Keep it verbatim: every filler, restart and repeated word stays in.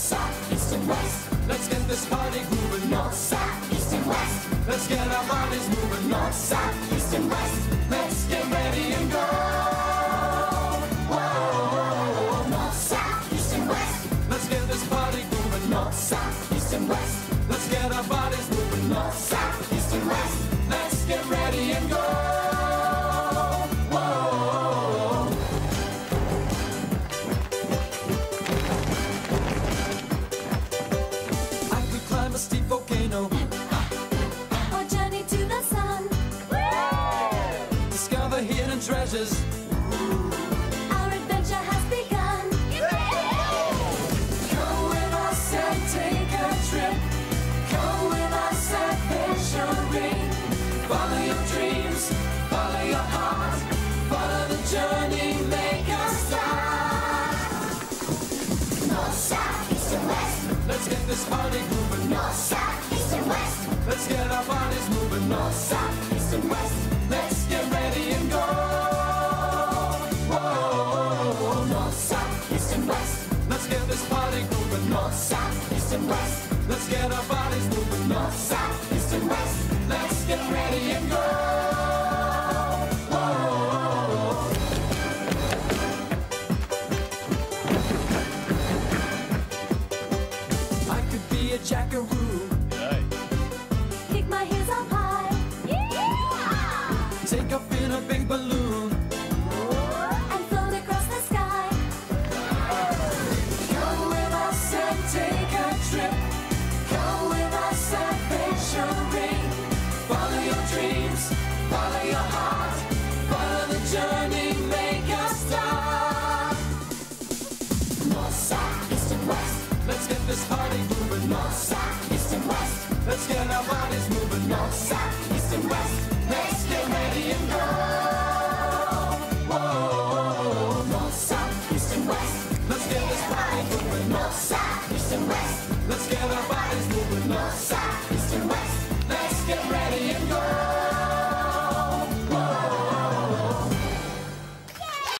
south, east and west. Let's get this party grooving. North, south, east and west. Let's get our bodies moving. North, south, east and west. Let's get ready and go. Whoa. North, south, east and west. Let's get this party grooving. North, south, east and west. Let's get our bodies moving. North, south, east and west. Let's get ready and go. Whoa. I could climb a steep volcano, or journey to the sun. discover hidden treasures. Our adventure has begun. Come with us and take a trip. Come with us adventuring. Follow your dreams, follow your heart. Follow the journey, make a start. North, south, east and west. Let's get this party moving. North, south, east and west. Let's get our bodies moving. North, south, east and west. Let's get ready and go. Whoa. North, south, east and west. Let's get this party grooving. North, south, east and west. Let's get our bodies moving. North, south, east and west. Let's get ready and go. Whoa. I could be a jackaroo. Kick my heels up high. Yeah! Take off in a big balloon. And float across the sky. Come with us and take a trip. Come with us adventuring. Follow your dreams, follow your heart. Follow the journey, make a start. North, south, east and west. Let's get this party moving. North, south, east and west. Let's get our bodies moving. North, south, east and west. Let's get ready and go. Whoa. North, south, east and west. Let's get this party moving. North, south, east and west. Let's get our bodies moving. North, south.